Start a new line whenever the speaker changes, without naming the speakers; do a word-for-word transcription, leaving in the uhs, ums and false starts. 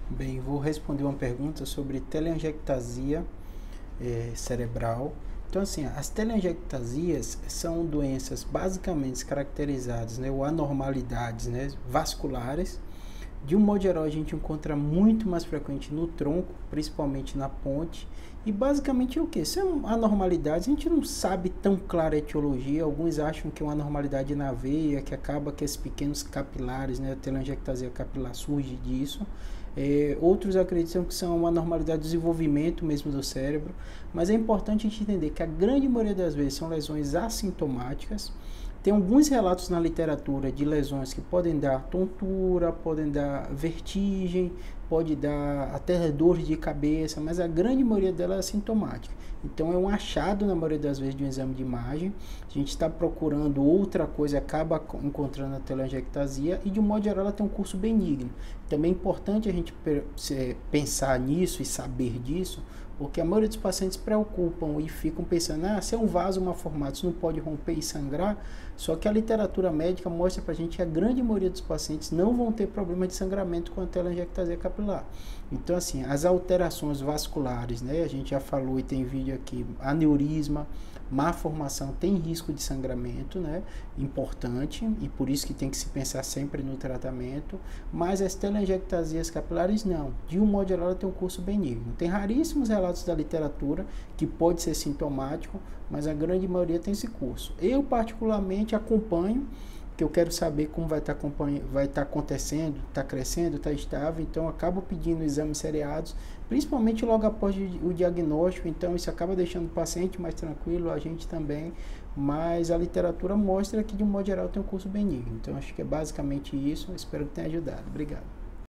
Bem, vou responder uma pergunta sobre telangiectasia eh, cerebral. Então, assim, as telangiectasias são doenças basicamente caracterizadas, né, ou anormalidades, né, vasculares. De um modo geral, a gente encontra muito mais frequente no tronco, principalmente na ponte. E basicamente é o que? São anormalidades, a gente não sabe tão clara a etiologia. Alguns acham que é uma anormalidade na veia, que acaba que esses pequenos capilares, né, a telangiectasia capilar surge disso. É, outros acreditam que são uma anormalidade do desenvolvimento mesmo do cérebro, mas é importante a gente entender que a grande maioria das vezes são lesões assintomáticas. Tem alguns relatos na literatura de lesões que podem dar tontura, podem dar vertigem, pode dar até dor de cabeça, mas a grande maioria delas é assintomática. Então é um achado na maioria das vezes de um exame de imagem. A gente está procurando outra coisa, acaba encontrando a telangiectasia e de um modo geral ela tem um curso benigno. Também é importante a gente pensar nisso e saber disso, porque a maioria dos pacientes se preocupam e ficam pensando, ah, se é um vaso mal formado, isso não pode romper e sangrar. Só que a literatura médica mostra pra gente que a grande maioria dos pacientes não vão ter problema de sangramento com a telangiectasia capilar. Então, assim, as alterações vasculares, né, a gente já falou e tem vídeo aqui, aneurisma, má formação tem risco de sangramento, né, importante, e por isso que tem que se pensar sempre no tratamento, mas as telangiectasias capilares não, de um modo geral ela tem um curso benigno. Tem raríssimos relatos da literatura que pode ser sintomático, mas a grande maioria tem esse curso. Eu particularmente acompanho, que eu quero saber como vai estar tá vai tá acontecendo, está crescendo, está estável, então acabo pedindo exames seriados, principalmente logo após o diagnóstico, então isso acaba deixando o paciente mais tranquilo, a gente também, mas a literatura mostra que de um modo geral tem um curso benigno, então acho que é basicamente isso, espero que tenha ajudado. Obrigado.